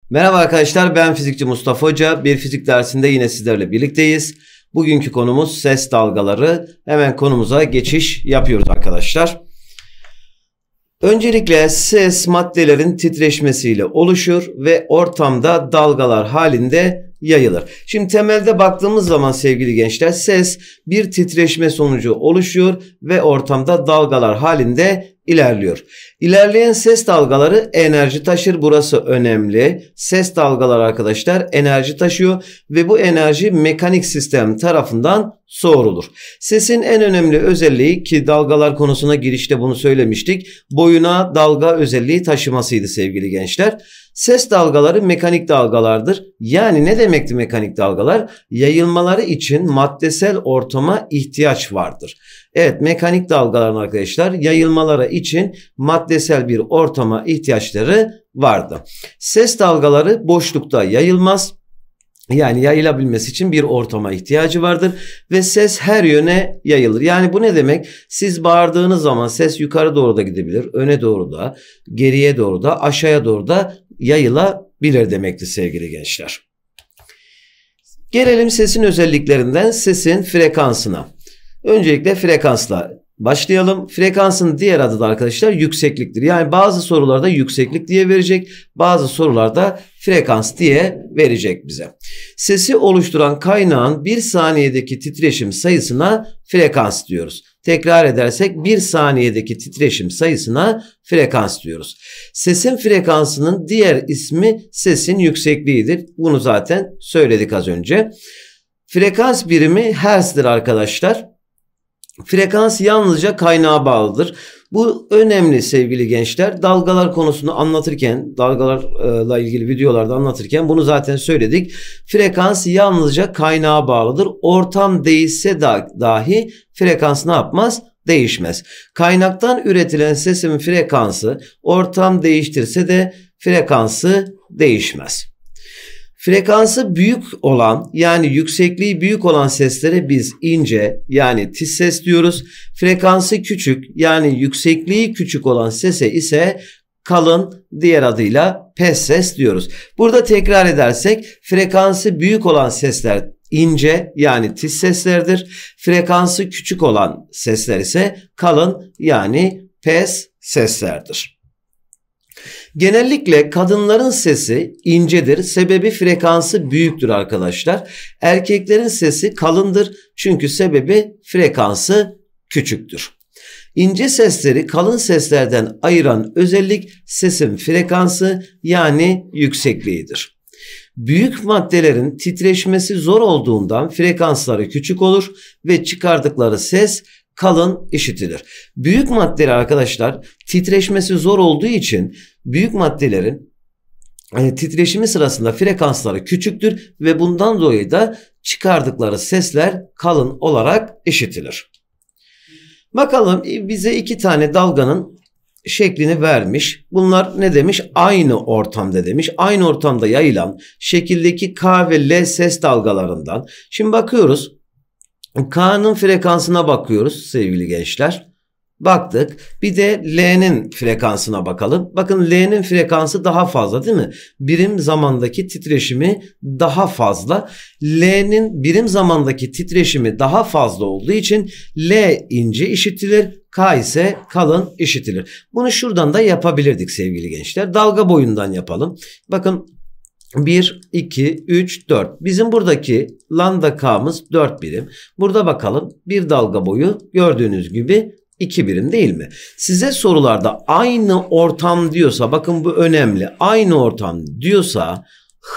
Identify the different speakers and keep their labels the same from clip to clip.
Speaker 1: Merhaba arkadaşlar, ben fizikçi Mustafa Hoca. Bir fizik dersinde yine sizlerle birlikteyiz. Bugünkü konumuz ses dalgaları. Hemen konumuza geçiş yapıyoruz arkadaşlar. Öncelikle ses maddelerin titreşmesiyle oluşur ve ortamda dalgalar halinde yayılır. Şimdi temelde baktığımız zaman sevgili gençler, ses bir titreşme sonucu oluşuyor ve ortamda dalgalar halinde ilerliyor. İlerleyen ses dalgaları enerji taşır. Burası önemli. Ses dalgaları arkadaşlar enerji taşıyor ve bu enerji mekanik sistem tarafından soğurulur. Sesin en önemli özelliği, ki dalgalar konusuna girişte bunu söylemiştik, boyuna dalga özelliği taşımasıydı sevgili gençler. Ses dalgaları mekanik dalgalardır. Yani ne demekti mekanik dalgalar? Yayılmaları için maddesel ortama ihtiyaç vardır. Evet, mekanik dalgaların arkadaşlar yayılmaları için maddesel bir ortama ihtiyaçları vardı. Ses dalgaları boşlukta yayılmaz. Yani yayılabilmesi için bir ortama ihtiyacı vardır ve ses her yöne yayılır. Yani bu ne demek? Siz bağırdığınız zaman ses yukarı doğru da gidebilir, öne doğru da, geriye doğru da, aşağıya doğru da yayılabilir demektir sevgili gençler. Gelelim sesin özelliklerinden sesin frekansına. Öncelikle frekansla başlayalım. Frekansın diğer adı da arkadaşlar yüksekliktir. Yani bazı sorularda yükseklik diye verecek, bazı sorularda frekans diye verecek bize. Sesi oluşturan kaynağın bir saniyedeki titreşim sayısına frekans diyoruz. Tekrar edersek bir saniyedeki titreşim sayısına frekans diyoruz. Sesin frekansının diğer ismi sesin yüksekliğidir. Bunu zaten söyledik az önce. Frekans birimi hertz'tir arkadaşlar. Frekans yalnızca kaynağa bağlıdır. Bu önemli sevgili gençler. Dalgalar konusunu anlatırken, dalgalarla ilgili videolarda anlatırken bunu zaten söyledik. Frekans yalnızca kaynağa bağlıdır. Ortam değişse dahi frekans ne yapmaz? Değişmez. Kaynaktan üretilen sesin frekansı ortam değiştirse de frekansı değişmez. Frekansı büyük olan, yani yüksekliği büyük olan seslere biz ince, yani tiz ses diyoruz. Frekansı küçük, yani yüksekliği küçük olan sese ise kalın, diğer adıyla pes ses diyoruz. Burada tekrar edersek frekansı büyük olan sesler ince, yani tiz seslerdir. Frekansı küçük olan sesler ise kalın, yani pes seslerdir. Genellikle kadınların sesi incedir. Sebebi frekansı büyüktür arkadaşlar. Erkeklerin sesi kalındır. Çünkü sebebi frekansı küçüktür. İnce sesleri kalın seslerden ayıran özellik sesin frekansı, yani yüksekliğidir. Büyük maddelerin titreşmesi zor olduğundan frekansları küçük olur ve çıkardıkları ses kalın işitilir. Büyük maddeler arkadaşlar titreşmesi zor olduğu için büyük maddelerin titreşimi sırasında frekansları küçüktür ve bundan dolayı da çıkardıkları sesler kalın olarak işitilir. Bakalım, bize iki tane dalganın şeklini vermiş. Bunlar ne demiş? Aynı ortamda demiş. Aynı ortamda yayılan şekildeki K ve L ses dalgalarından. Şimdi bakıyoruz. K'nın frekansına bakıyoruz sevgili gençler. Baktık. Bir de L'nin frekansına bakalım. Bakın L'nin frekansı daha fazla değil mi? Birim zamandaki titreşimi daha fazla. L'nin birim zamandaki titreşimi daha fazla olduğu için L ince işitilir. K ise kalın işitilir. Bunu şuradan da yapabilirdik sevgili gençler. Dalga boyundan yapalım. Bakın 1, 2, 3, 4. Bizim buradaki lambda K'mız 4 birim. Burada bakalım bir dalga boyu gördüğünüz gibi 2 birim değil mi? Size sorularda aynı ortam diyorsa, bakın bu önemli. Aynı ortam diyorsa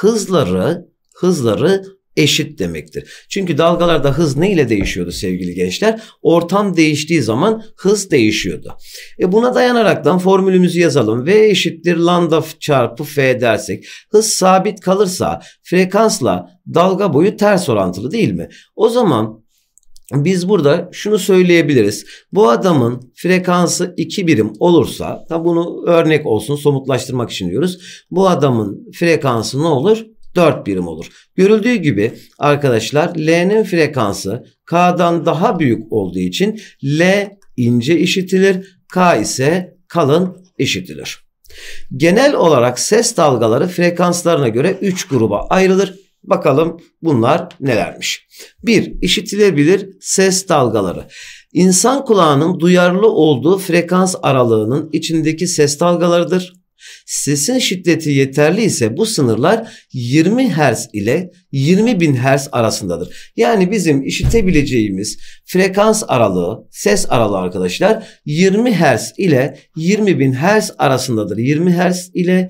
Speaker 1: hızları eşit demektir. Çünkü dalgalarda hız ne ile değişiyordu sevgili gençler? Ortam değiştiği zaman hız değişiyordu. Buna dayanaraktan formülümüzü yazalım. V eşittir lambda çarpı F dersek, hız sabit kalırsa frekansla dalga boyu ters orantılı değil mi? O zaman biz burada şunu söyleyebiliriz. Bu adamın frekansı 2 birim olursa, bunu örnek olsun, somutlaştırmak için diyoruz. Bu adamın frekansı ne olur? 4 birim olur. Görüldüğü gibi arkadaşlar L'nin frekansı K'dan daha büyük olduğu için L ince işitilir, K ise kalın işitilir. Genel olarak ses dalgaları frekanslarına göre 3 gruba ayrılır. Bakalım bunlar nelermiş? 1. İşitilebilir ses dalgaları. İnsan kulağının duyarlı olduğu frekans aralığının içindeki ses dalgalarıdır. Sesin şiddeti yeterli ise bu sınırlar 20 Hz ile 20.000 Hz arasındadır. Yani bizim işitebileceğimiz frekans aralığı, ses aralığı arkadaşlar 20 Hz ile 20.000 Hz arasındadır. 20 Hz ile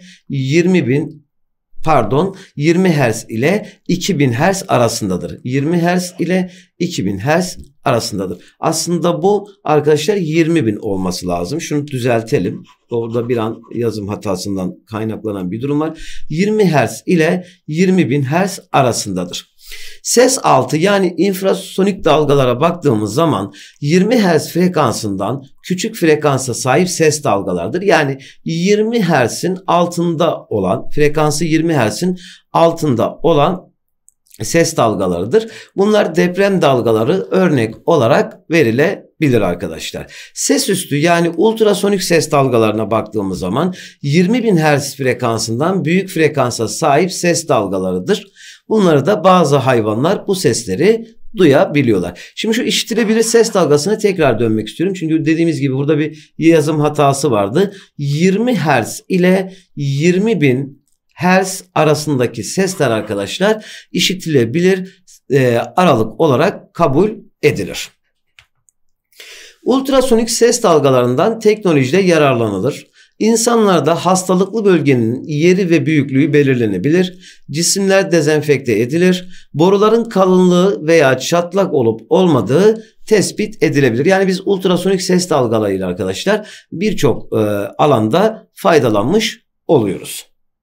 Speaker 1: 20 Hz ile 2000 Hz arasındadır. 20 Hz ile 2000 Hz arasındadır. Aslında bu arkadaşlar 20.000 olması lazım. Şunu düzeltelim. Orada bir an yazım hatasından kaynaklanan bir durum var. 20 Hz ile 20.000 Hz arasındadır. Ses altı yani infrasonik dalgalara baktığımız zaman 20 Hz frekansından küçük frekansa sahip ses dalgalardır. Yani 20 Hz'in altında olan, frekansı 20 Hz'in altında olan ses dalgalarıdır. Bunlar deprem dalgaları örnek olarak verilebilir arkadaşlar. Ses üstü yani ultrasonik ses dalgalarına baktığımız zaman 20.000 Hz frekansından büyük frekansa sahip ses dalgalarıdır. Bunları da bazı hayvanlar bu sesleri duyabiliyorlar. Şimdi şu işitilebilir ses dalgasına tekrar dönmek istiyorum. Çünkü dediğimiz gibi burada bir yazım hatası vardı. 20 Hz ile 20.000 Hz arasındaki sesler arkadaşlar işitilebilir aralık olarak kabul edilir. Ultrasonik ses dalgalarından teknolojide yararlanılır. İnsanlarda hastalıklı bölgenin yeri ve büyüklüğü belirlenebilir. Cisimler dezenfekte edilir. Boruların kalınlığı veya çatlak olup olmadığı tespit edilebilir. Yani biz ultrasonik ses dalgalarıyla arkadaşlar birçok alanda faydalanmış oluyoruz.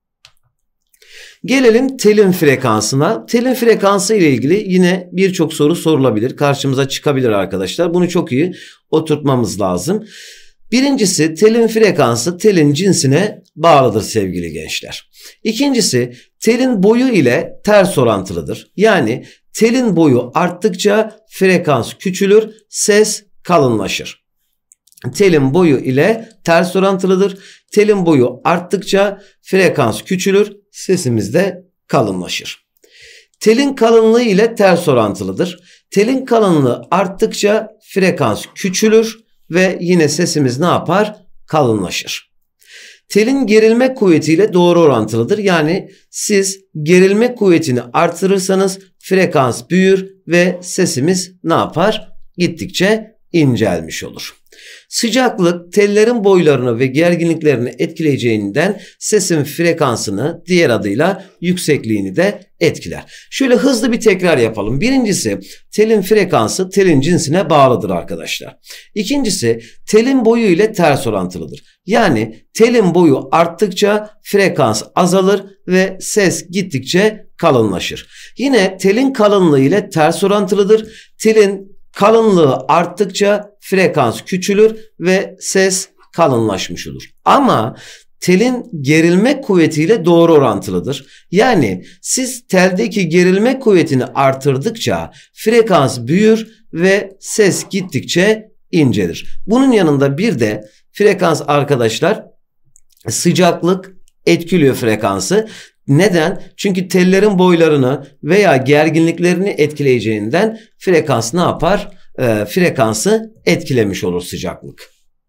Speaker 1: Gelelim telin frekansına. Telin frekansı ile ilgili yine birçok soru sorulabilir. Karşımıza çıkabilir arkadaşlar. Bunu çok iyi oturtmamız lazım. Birincisi telin frekansı telin cinsine bağlıdır sevgili gençler. İkincisi telin boyu ile ters orantılıdır. Yani telin boyu arttıkça frekans küçülür, ses kalınlaşır. Telin boyu ile ters orantılıdır. Telin boyu arttıkça frekans küçülür, sesimiz de kalınlaşır. Telin kalınlığı ile ters orantılıdır. Telin kalınlığı arttıkça frekans küçülür ve yine sesimiz ne yapar? Kalınlaşır. Telin gerilme kuvvetiyle doğru orantılıdır. Yani siz gerilme kuvvetini artırırsanız frekans büyür ve sesimiz ne yapar? Gittikçe incelmiş olur. Sıcaklık tellerin boylarını ve gerginliklerini etkileyeceğinden sesin frekansını diğer adıyla yüksekliğini de etkiler. Şöyle hızlı bir tekrar yapalım. Birincisi telin frekansı telin cinsine bağlıdır arkadaşlar. İkincisi telin boyu ile ters orantılıdır. Yani telin boyu arttıkça frekans azalır ve ses gittikçe kalınlaşır. Yine telin kalınlığı ile ters orantılıdır. Telin kalınlığı arttıkça frekans küçülür ve ses kalınlaşmış olur. Ama telin gerilme kuvvetiyle doğru orantılıdır. Yani siz teldeki gerilme kuvvetini artırdıkça frekans büyür ve ses gittikçe incelir. Bunun yanında bir de frekans arkadaşlar sıcaklık etkiliyor frekansı. Neden? Çünkü tellerin boylarını veya gerginliklerini etkileyeceğinden frekans ne yapar? Frekansı etkilemiş olur sıcaklık.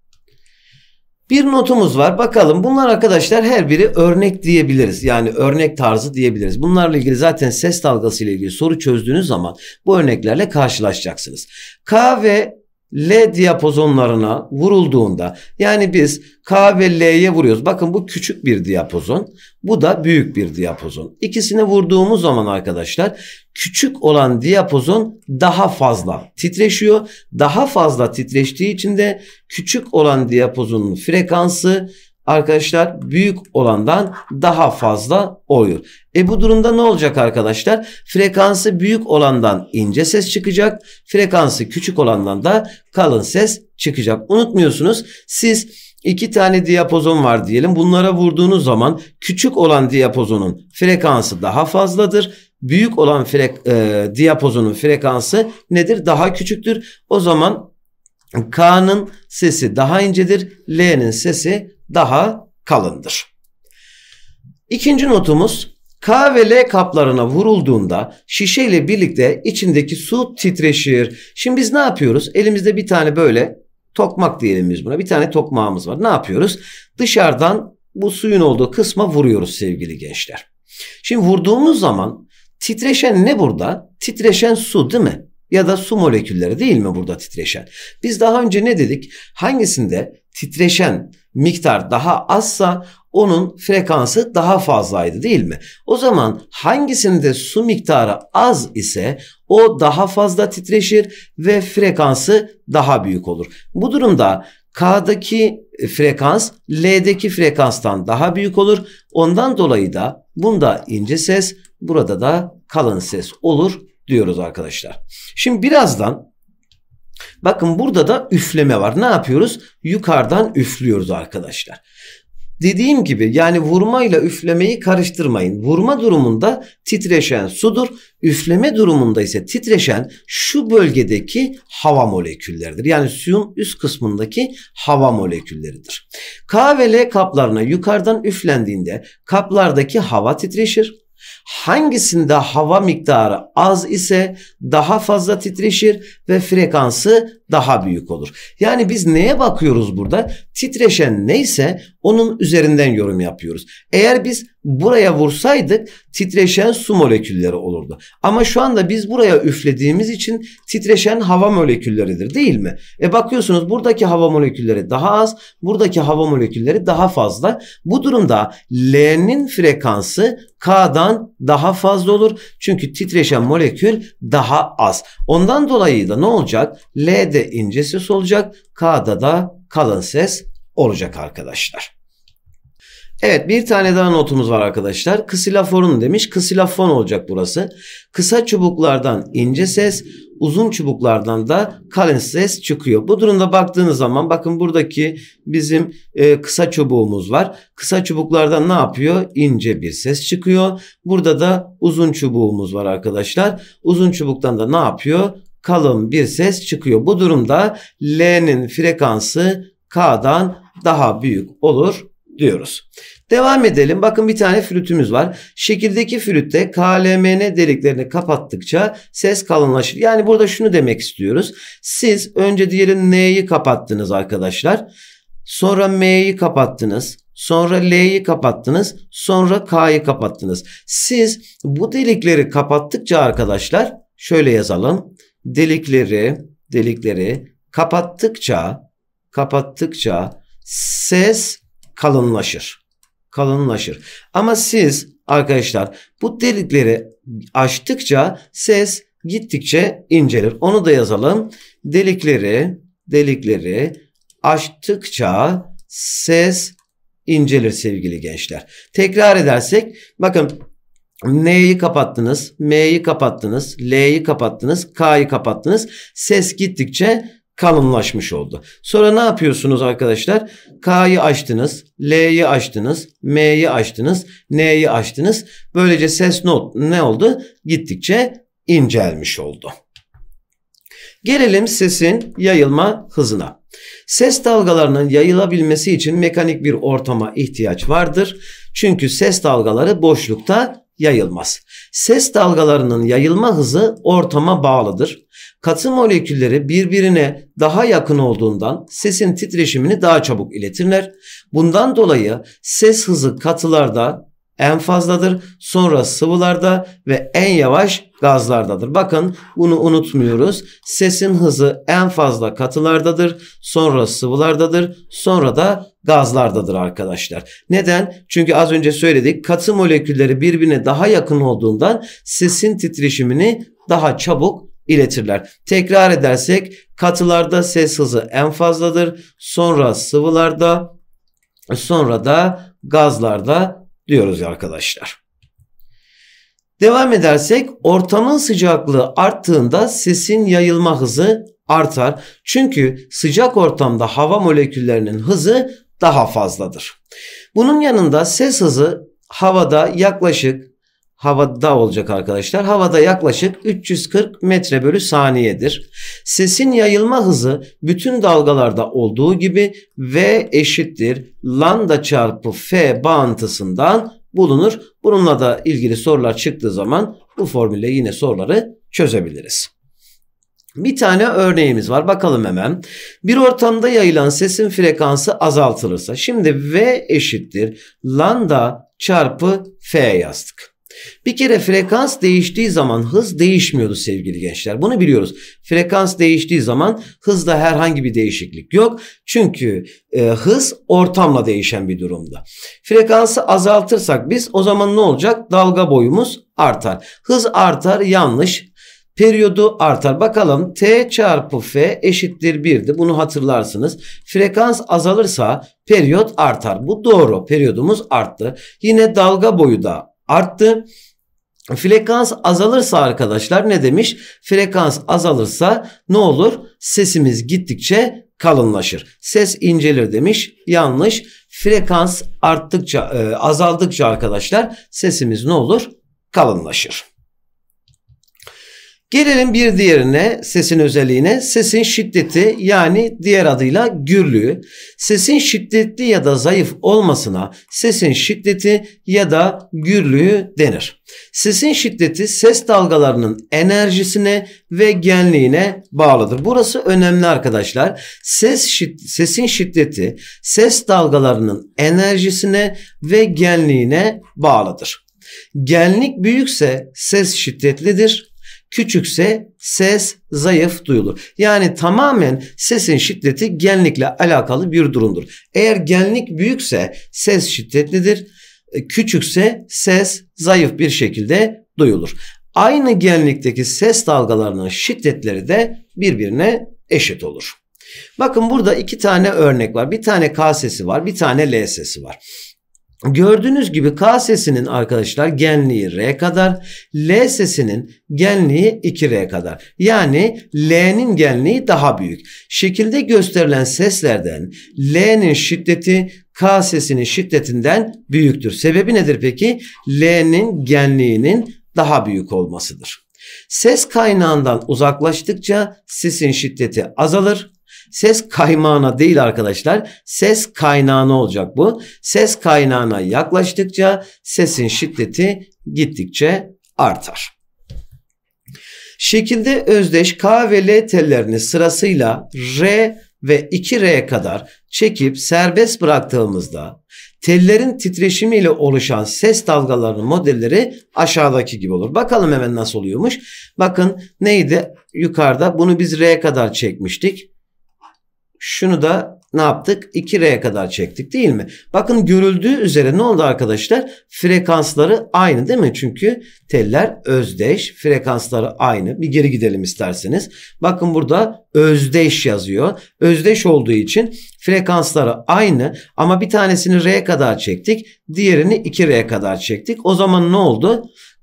Speaker 1: Bir notumuz var. Bakalım bunlar arkadaşlar her biri örnek diyebiliriz. Yani örnek tarzı diyebiliriz. Bunlarla ilgili zaten ses dalgası ile ilgili soru çözdüğünüz zaman bu örneklerle karşılaşacaksınız. K ve L diyapozonlarına vurulduğunda yani biz K ve L'ye vuruyoruz. Bakın bu küçük bir diyapozon. Bu da büyük bir diyapozon. İkisine vurduğumuz zaman arkadaşlar küçük olan diyapozon daha fazla titreşiyor. Daha fazla titreştiği için de küçük olan diyapozonun frekansı arkadaşlar büyük olandan daha fazla oluyor. Bu durumda ne olacak arkadaşlar? Frekansı büyük olandan ince ses çıkacak. Frekansı küçük olandan da kalın ses çıkacak. Unutmuyorsunuz siz iki tane diyapozon var diyelim. Bunlara vurduğunuz zaman küçük olan diyapozonun frekansı daha fazladır. Büyük olan diyapozonun frekansı nedir? Daha küçüktür. O zaman K'nın sesi daha incedir. L'nin sesi daha kalındır. İkinci notumuz, K ve L kaplarına vurulduğunda şişeyle birlikte içindeki su titreşir. Şimdi biz ne yapıyoruz? Elimizde bir tane böyle tokmak diyelim biz buna. Bir tane tokmağımız var. Ne yapıyoruz? Dışarıdan bu suyun olduğu kısma vuruyoruz sevgili gençler. Şimdi vurduğumuz zaman titreşen ne burada? Titreşen su değil mi? Ya da su molekülleri değil mi burada titreşen? Biz daha önce ne dedik? Hangisinde titreşen miktar daha azsa onun frekansı daha fazlaydı değil mi? O zaman hangisinde su miktarı az ise o daha fazla titreşir ve frekansı daha büyük olur. Bu durumda K'daki frekans L'deki frekanstan daha büyük olur. Ondan dolayı da bunda ince ses, burada da kalın ses olur diyoruz arkadaşlar. Şimdi birazdan bakın burada da üfleme var. Ne yapıyoruz? Yukarıdan üflüyoruz arkadaşlar. Dediğim gibi yani vurmayla üflemeyi karıştırmayın. Vurma durumunda titreşen sudur. Üfleme durumunda ise titreşen şu bölgedeki hava molekülleridir. Yani suyun üst kısmındaki hava molekülleridir. K ve L kaplarına yukarıdan üflendiğinde kaplardaki hava titreşir. Hangisinde hava miktarı az ise daha fazla titreşir ve frekansı daha büyük olur. Yani biz neye bakıyoruz burada? Titreşen neyse onun üzerinden yorum yapıyoruz. Eğer biz buraya vursaydık titreşen su molekülleri olurdu. Ama şu anda biz buraya üflediğimiz için titreşen hava molekülleridir değil mi? Bakıyorsunuz buradaki hava molekülleri daha az, buradaki hava molekülleri daha fazla. Bu durumda L'nin frekansı K'dan daha fazla olur. Çünkü titreşen molekül daha az. Ondan dolayı da ne olacak? L'de ince ses olacak, K'da da kalın ses olacak arkadaşlar. Evet, bir tane daha notumuz var arkadaşlar. Ksiloforun demiş. Ksilofon olacak burası. Kısa çubuklardan ince ses, uzun çubuklardan da kalın ses çıkıyor. Bu durumda baktığınız zaman bakın buradaki bizim kısa çubuğumuz var. Kısa çubuklardan ne yapıyor? İnce bir ses çıkıyor. Burada da uzun çubuğumuz var arkadaşlar. Uzun çubuktan da ne yapıyor? Kalın bir ses çıkıyor. Bu durumda L'nin frekansı K'dan daha büyük olur diyoruz. Devam edelim. Bakın bir tane flütümüz var. Şekildeki flütte KLMN deliklerini kapattıkça ses kalınlaşır. Yani burada şunu demek istiyoruz. Siz önce diyelim N'yi kapattınız arkadaşlar. Sonra M'yi kapattınız. Sonra L'yi kapattınız. Sonra K'yı kapattınız. Siz bu delikleri kapattıkça arkadaşlar şöyle yazalım. Delikleri kapattıkça ses kalınlaşır. Ama siz arkadaşlar bu delikleri açtıkça ses gittikçe incelir. Onu da yazalım. Delikleri açtıkça ses incelir sevgili gençler. Tekrar edersek bakın N'yi kapattınız, M'yi kapattınız, L'yi kapattınız, K'yı kapattınız. Ses gittikçe kalınlaşmış oldu. Sonra ne yapıyorsunuz arkadaşlar? K'yı açtınız, L'yi açtınız, M'yi açtınız, N'yi açtınız. Böylece ses ne oldu? Gittikçe incelmiş oldu. Gelelim sesin yayılma hızına. Ses dalgalarının yayılabilmesi için mekanik bir ortama ihtiyaç vardır. Çünkü ses dalgaları boşlukta yayılmaz. Ses dalgalarının yayılma hızı ortama bağlıdır. Katı molekülleri birbirine daha yakın olduğundan sesin titreşimini daha çabuk iletirler. Bundan dolayı ses hızı katılarda en fazladır, sonra sıvılarda ve en yavaş gazlardadır. Bakın bunu unutmuyoruz. Sesin hızı en fazla katılardadır, sonra sıvılardadır, sonra da gazlardadır arkadaşlar. Neden? Çünkü az önce söyledik, katı molekülleri birbirine daha yakın olduğundan sesin titreşimini daha çabuk iletirler. Tekrar edersek katılarda ses hızı en fazladır, sonra sıvılarda, sonra da gazlarda diyoruz arkadaşlar. Devam edersek ortamın sıcaklığı arttığında sesin yayılma hızı artar. Çünkü sıcak ortamda hava moleküllerinin hızı daha fazladır. Bunun yanında ses hızı havada yaklaşık havada olacak arkadaşlar. Havada yaklaşık 340 metre bölü saniyedir. Sesin yayılma hızı bütün dalgalarda olduğu gibi V eşittir lambda çarpı F bağıntısından bulunur. Bununla da ilgili sorular çıktığı zaman bu formülle yine soruları çözebiliriz. Bir tane örneğimiz var. Bakalım hemen. Bir ortamda yayılan sesin frekansı azaltılırsa. Şimdi V eşittir lambda çarpı F yazdık. Bir kere frekans değiştiği zaman hız değişmiyordu sevgili gençler. Bunu biliyoruz. Frekans değiştiği zaman hızda herhangi bir değişiklik yok. Çünkü hız ortamla değişen bir durumda. Frekansı azaltırsak biz o zaman ne olacak? Dalga boyumuz artar. Hız artar, yanlış. Periyodu artar. Bakalım T çarpı F eşittir 1'di. Bunu hatırlarsınız. Frekans azalırsa periyot artar. Bu doğru. Periyodumuz arttı. Yine dalga boyu da arttı. Frekans azalırsa arkadaşlar ne demiş? Frekans azalırsa ne olur? Sesimiz gittikçe kalınlaşır. Ses incelir demiş. Yanlış. Frekans arttıkça, azaldıkça arkadaşlar sesimiz ne olur? Kalınlaşır. Gelelim bir diğerine, sesin özelliğine. Sesin şiddeti, yani diğer adıyla gürlüğü. Sesin şiddetli ya da zayıf olmasına sesin şiddeti ya da gürlüğü denir. Sesin şiddeti ses dalgalarının enerjisine ve genliğine bağlıdır. Burası önemli arkadaşlar. Sesin şiddeti ses dalgalarının enerjisine ve genliğine bağlıdır. Genlik büyükse ses şiddetlidir. Küçükse ses zayıf duyulur. Yani tamamen sesin şiddeti genlikle alakalı bir durumdur. Eğer genlik büyükse ses şiddetlidir. Küçükse ses zayıf bir şekilde duyulur. Aynı genlikteki ses dalgalarının şiddetleri de birbirine eşit olur. Bakın burada iki tane örnek var. Bir tane K sesi var, bir tane L sesi var. Gördüğünüz gibi K sesinin arkadaşlar genliği R kadar, L sesinin genliği 2R kadar. Yani L'nin genliği daha büyük. Şekilde gösterilen seslerden L'nin şiddeti K sesinin şiddetinden büyüktür. Sebebi nedir peki? L'nin genliğinin daha büyük olmasıdır. Ses kaynağından uzaklaştıkça sesin şiddeti azalır. Ses kaymağına değil arkadaşlar, ses kaynağına olacak bu. Ses kaynağına yaklaştıkça sesin şiddeti gittikçe artar. Şekilde özdeş K ve L tellerini sırasıyla R ve 2R kadar çekip serbest bıraktığımızda tellerin titreşimiyle oluşan ses dalgalarının modelleri aşağıdaki gibi olur. Bakalım hemen nasıl oluyormuş. Bakın neydi? Yukarıda bunu biz R kadar çekmiştik. Şunu da ne yaptık? 2R'ye kadar çektik değil mi? Bakın görüldüğü üzere ne oldu arkadaşlar? Frekansları aynı değil mi? Çünkü teller özdeş. Frekansları aynı. Bir geri gidelim isterseniz. Bakın burada özdeş yazıyor. Özdeş olduğu için frekansları aynı ama bir tanesini R'ye kadar çektik. Diğerini 2R'ye kadar çektik. O zaman ne oldu?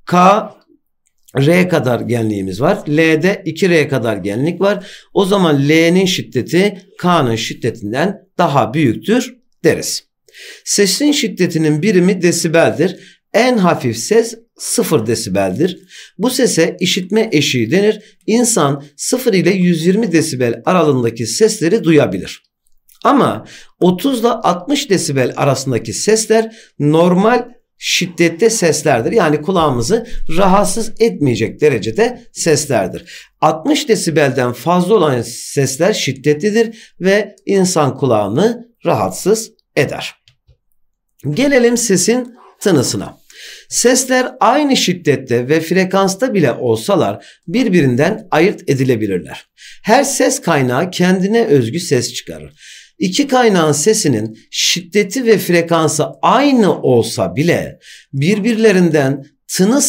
Speaker 1: R kadar genliğimiz var. L'de 2R kadar genlik var. O zaman L'nin şiddeti K'nın şiddetinden daha büyüktür deriz. Sesin şiddetinin birimi desibeldir. En hafif ses 0 desibeldir. Bu sese işitme eşiği denir. İnsan 0 ile 120 desibel aralığındaki sesleri duyabilir. Ama 30 ile 60 desibel arasındaki sesler normal şiddette seslerdir. Yani kulağımızı rahatsız etmeyecek derecede seslerdir. 60 desibelden fazla olan sesler şiddetlidir ve insan kulağını rahatsız eder. Gelelim sesin tınısına. Sesler aynı şiddette ve frekansta bile olsalar birbirinden ayırt edilebilirler. Her ses kaynağı kendine özgü ses çıkarır. İki kaynağın sesinin şiddeti ve frekansı aynı olsa bile birbirlerinden tını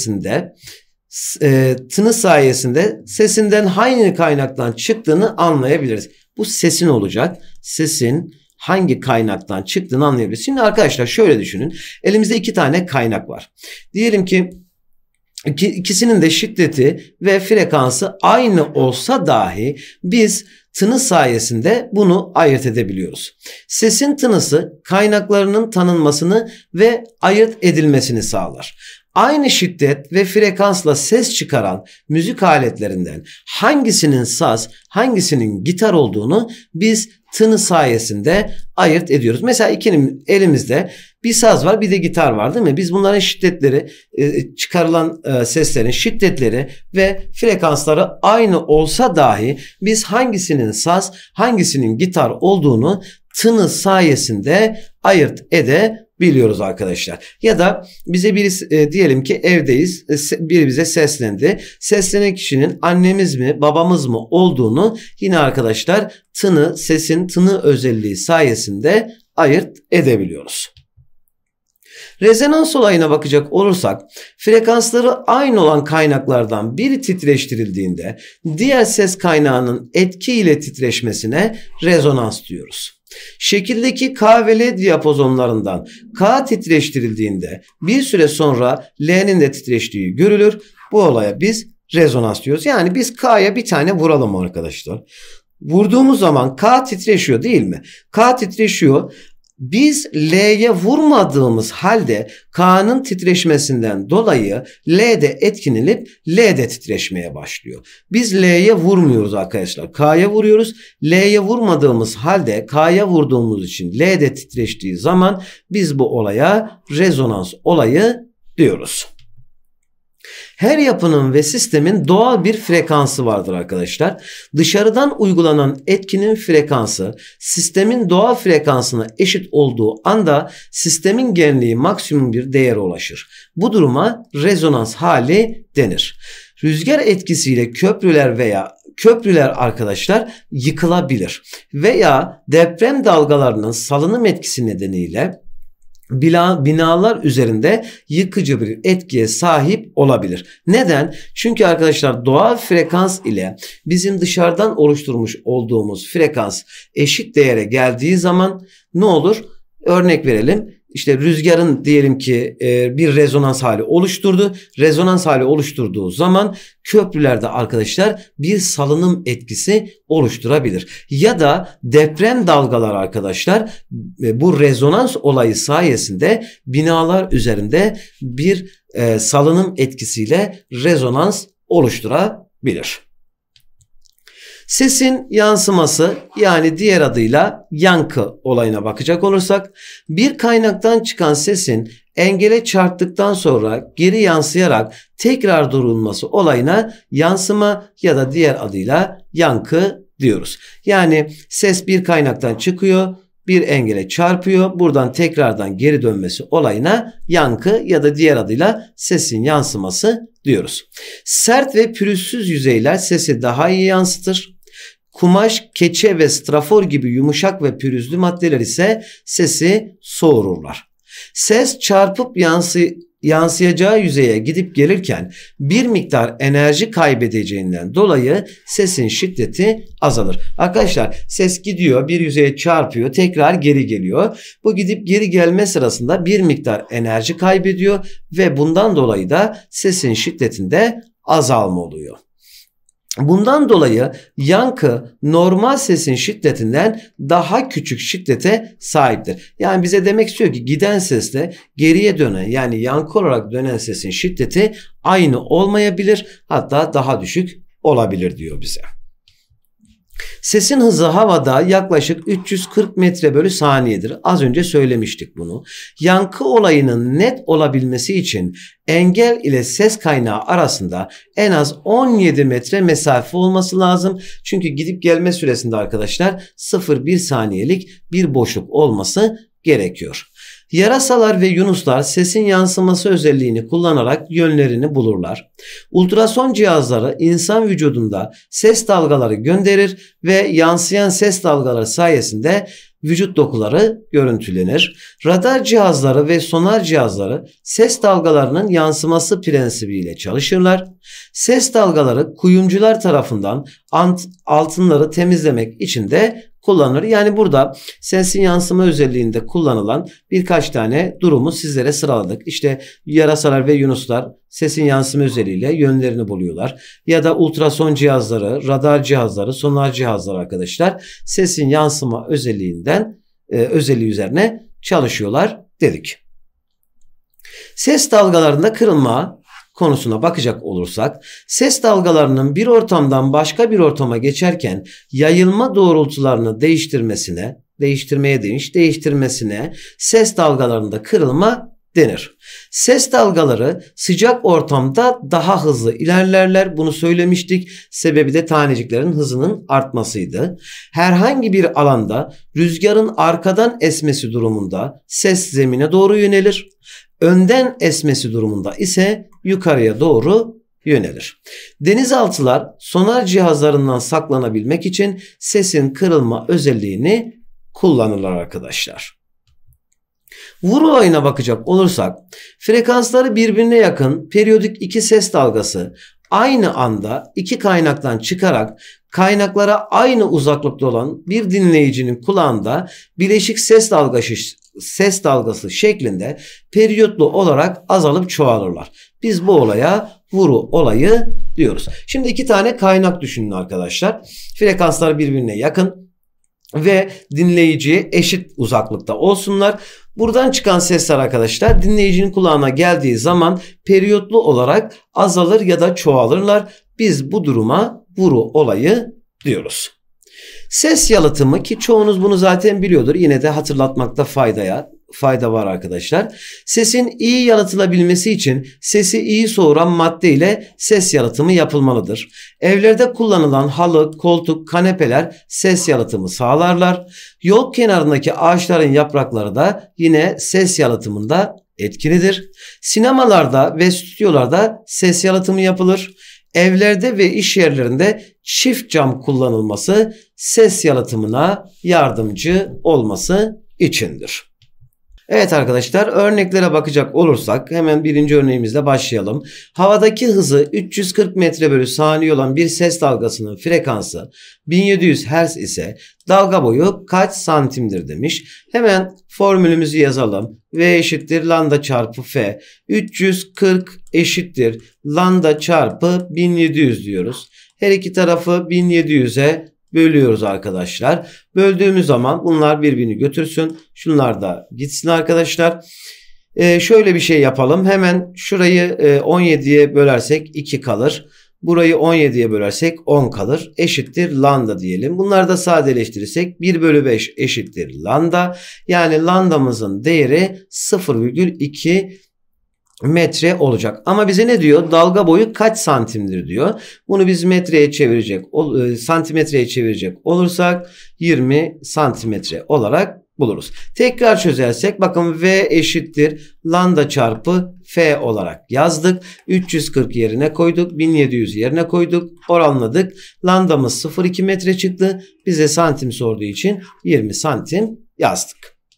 Speaker 1: sayesinde sesinden hangi kaynaktan çıktığını anlayabiliriz. Bu sesin olacak. Sesin hangi kaynaktan çıktığını anlayabiliriz. Şimdi arkadaşlar şöyle düşünün. Elimizde iki tane kaynak var. Diyelim ki ikisinin de şiddeti ve frekansı aynı olsa dahi biz tını sayesinde bunu ayırt edebiliyoruz. Sesin tınısı kaynaklarının tanınmasını ve ayırt edilmesini sağlar. Aynı şiddet ve frekansla ses çıkaran müzik aletlerinden hangisinin saz, hangisinin gitar olduğunu biz tını sayesinde ayırt ediyoruz. Mesela ikinin elimizde bir saz var, bir de gitar var, değil mi? Biz bunların şiddetleri, çıkarılan seslerin şiddetleri ve frekansları aynı olsa dahi biz hangisinin saz, hangisinin gitar olduğunu tını sayesinde ayırt edebiliyoruz arkadaşlar. Ya da bize birisi diyelim ki evdeyiz, biri bize seslendi. Seslenen kişinin annemiz mi, babamız mı olduğunu yine arkadaşlar tını, sesin tını özelliği sayesinde ayırt edebiliyoruz. Rezonans olayına bakacak olursak, frekansları aynı olan kaynaklardan biri titreştirildiğinde diğer ses kaynağının etkiyle titreşmesine rezonans diyoruz. Şekildeki K ve L diyapazonlarından K titreştirildiğinde bir süre sonra L'nin de titreştiği görülür. Bu olaya biz rezonans diyoruz. Yani biz K'ya bir tane vuralım arkadaşlar. Vurduğumuz zaman K titreşiyor, değil mi? K titreşiyor. Biz L'ye vurmadığımız halde K'nın titreşmesinden dolayı L'de etkilenip L'de titreşmeye başlıyor. Biz L'ye vurmuyoruz arkadaşlar. K'ya vuruyoruz. L'ye vurmadığımız halde K'ya vurduğumuz için L'de titreştiği zaman biz bu olaya rezonans olayı diyoruz. Her yapının ve sistemin doğal bir frekansı vardır arkadaşlar. Dışarıdan uygulanan etkinin frekansı sistemin doğal frekansına eşit olduğu anda sistemin genliği maksimum bir değere ulaşır. Bu duruma rezonans hali denir. Rüzgar etkisiyle köprüler arkadaşlar yıkılabilir veya deprem dalgalarının salınım etkisi nedeniyle binalar üzerinde yıkıcı bir etkiye sahip olabilir. Neden? Çünkü arkadaşlar doğal frekans ile bizim dışarıdan oluşturmuş olduğumuz frekans eşit değere geldiği zaman ne olur? Örnek verelim. İşte rüzgarın diyelim ki bir rezonans hali oluşturdu. Rezonans hali oluşturduğu zaman köprülerde arkadaşlar bir salınım etkisi oluşturabilir. Ya da deprem dalgalar arkadaşlar bu rezonans olayı sayesinde binalar üzerinde bir salınım etkisiyle rezonans oluşturabilir. Sesin yansıması, yani diğer adıyla yankı olayına bakacak olursak, bir kaynaktan çıkan sesin engele çarptıktan sonra geri yansıyarak tekrar durulması olayına yansıma ya da diğer adıyla yankı diyoruz. Yani ses bir kaynaktan çıkıyor, bir engele çarpıyor, buradan tekrardan geri dönmesi olayına yankı ya da diğer adıyla sesin yansıması diyoruz. Sert ve pürüzsüz yüzeyler sesi daha iyi yansıtır. Kumaş, keçe ve strafor gibi yumuşak ve pürüzlü maddeler ise sesi soğururlar. Ses çarpıp yansıyacağı yüzeye gidip gelirken bir miktar enerji kaybedeceğinden dolayı sesin şiddeti azalır. Arkadaşlar ses gidiyor, bir yüzeye çarpıyor, tekrar geri geliyor. Bu gidip geri gelme sırasında bir miktar enerji kaybediyor ve bundan dolayı da sesin şiddetinde azalma oluyor. Bundan dolayı yankı normal sesin şiddetinden daha küçük şiddete sahiptir. Yani bize demek istiyor ki giden sesle geriye dönen, yani yankı olarak dönen sesin şiddeti aynı olmayabilir, hatta daha düşük olabilir diyor bize. Sesin hızı havada yaklaşık 340 metre bölü saniyedir. Az önce söylemiştik bunu. Yankı olayının net olabilmesi için engel ile ses kaynağı arasında en az 17 metre mesafe olması lazım. Çünkü gidip gelme süresinde arkadaşlar 0,1 saniyelik bir boşluk olması gerekiyor. Yarasalar ve yunuslar sesin yansıması özelliğini kullanarak yönlerini bulurlar. Ultrason cihazları insan vücudunda ses dalgaları gönderir ve yansıyan ses dalgaları sayesinde vücut dokuları görüntülenir. Radar cihazları ve sonar cihazları ses dalgalarının yansıması prensibiyle çalışırlar. Ses dalgaları kuyumcular tarafından altınları temizlemek için de kullanılır. Yani burada sesin yansıma özelliğinde kullanılan birkaç tane durumu sizlere sıraladık. İşte yarasalar ve yunuslar sesin yansıma özelliğiyle yönlerini buluyorlar. Ya da ultrason cihazları, radar cihazları, sonar cihazları arkadaşlar sesin yansıma özelliği üzerine çalışıyorlar dedik. Ses dalgalarında kırılma konusuna bakacak olursak, ses dalgalarının bir ortamdan başka bir ortama geçerken yayılma doğrultularını değiştirmesine ses dalgalarında kırılma denir. Ses dalgaları sıcak ortamda daha hızlı ilerlerler. Bunu söylemiştik. Sebebi de taneciklerin hızının artmasıydı. Herhangi bir alanda rüzgarın arkadan esmesi durumunda ses zemine doğru yönelir. Önden esmesi durumunda ise yukarıya doğru yönelir. Denizaltılar sonar cihazlarından saklanabilmek için sesin kırılma özelliğini kullanırlar arkadaşlar. Vur olayına bakacak olursak, frekansları birbirine yakın periyodik iki ses dalgası aynı anda iki kaynaktan çıkarak kaynaklara aynı uzaklıkta olan bir dinleyicinin kulağında bileşik ses dalgası şeklinde periyotlu olarak azalıp çoğalırlar. Biz bu olaya vuru olayı diyoruz. Şimdi iki tane kaynak düşünün arkadaşlar. Frekanslar birbirine yakın ve dinleyiciye eşit uzaklıkta olsunlar. Buradan çıkan sesler arkadaşlar dinleyicinin kulağına geldiği zaman periyotlu olarak azalır ya da çoğalırlar. Biz bu duruma vuru olayı diyoruz. Ses yalıtımı, ki çoğunuz bunu zaten biliyordur, yine de hatırlatmakta fayda var arkadaşlar. Sesin iyi yalıtılabilmesi için sesi iyi soğuran madde ile ses yalıtımı yapılmalıdır. Evlerde kullanılan halı, koltuk, kanepeler ses yalıtımı sağlarlar. Yol kenarındaki ağaçların yaprakları da yine ses yalıtımında etkilidir. Sinemalarda ve stüdyolarda ses yalıtımı yapılır. Evlerde ve iş yerlerinde çift cam kullanılması ses yalıtımına yardımcı olması içindir. Evet arkadaşlar, örneklere bakacak olursak hemen birinci örneğimizle başlayalım. Havadaki hızı 340 metre bölü saniye olan bir ses dalgasının frekansı 1700 Hz ise dalga boyu kaç santimdir demiş. Hemen formülümüzü yazalım. V eşittir lambda çarpı F. 340 eşittir lambda çarpı 1700 diyoruz. Her iki tarafı 1700'e bölüyoruz arkadaşlar. Böldüğümüz zaman bunlar birbirini götürsün. Şunlar da gitsin arkadaşlar. Şöyle bir şey yapalım. Hemen şurayı 17'ye bölersek 2 kalır. Burayı 17'ye bölersek 10 kalır. Eşittir lambda diyelim. Bunları da sadeleştirirsek 1 bölü 5 eşittir lambda. Yani lambdamızın değeri 0,2 metre olacak. Ama bize ne diyor? Dalga boyu kaç santimdir diyor. Bunu biz santimetreye çevirecek olursak 20 santimetre olarak buluruz. Tekrar çözersek bakın V eşittir lambda çarpı F olarak yazdık. 340 yerine koyduk. 1700 yerine koyduk. Oranladık. Lambdamız 0,2 metre çıktı. Bize santim sorduğu için 20 santim yazdık.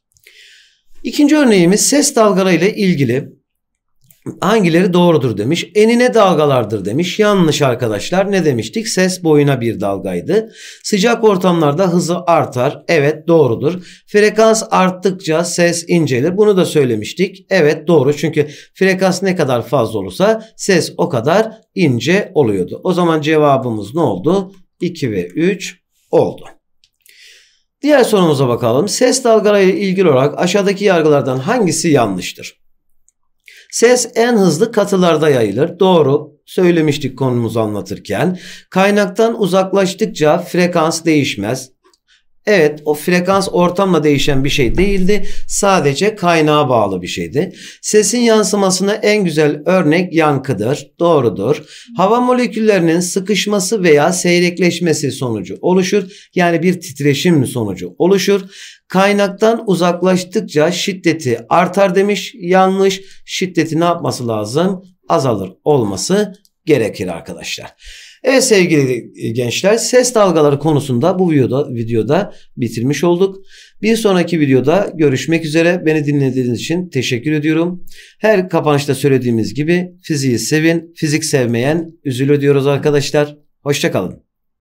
Speaker 1: İkinci örneğimiz ses dalgalarıyla ilgili. Hangileri doğrudur demiş. Enine dalgalardır demiş. Yanlış arkadaşlar. Ne demiştik? Ses boyuna bir dalgaydı. Sıcak ortamlarda hızı artar. Evet, doğrudur. Frekans arttıkça ses incelir. Bunu da söylemiştik. Evet, doğru. Çünkü frekans ne kadar fazla olursa ses o kadar ince oluyordu. O zaman cevabımız ne oldu? 2 ve 3 oldu. Diğer sorumuza bakalım. Ses dalgalarıyla ilgili olarak aşağıdaki yargılardan hangisi yanlıştır? Ses en hızlı katılarda yayılır. Doğru. Söylemiştik konumuzu anlatırken. Kaynaktan uzaklaştıkça frekans değişmez. Evet, o frekans ortamla değişen bir şey değildi. Sadece kaynağa bağlı bir şeydi. Sesin yansımasına en güzel örnek yankıdır. Doğrudur. Hava moleküllerinin sıkışması veya seyrekleşmesi sonucu oluşur. Yani bir titreşim sonucu oluşur. Kaynaktan uzaklaştıkça şiddeti artar demiş. Yanlış. Şiddeti ne yapması lazım? Azalır olması gerekir arkadaşlar. Evet sevgili gençler, ses dalgaları konusunda bu videoda bitirmiş olduk. Bir sonraki videoda görüşmek üzere. Beni dinlediğiniz için teşekkür ediyorum. Her kapanışta söylediğimiz gibi fiziği sevin, fizik sevmeyen üzülür diyoruz arkadaşlar. Hoşça kalın.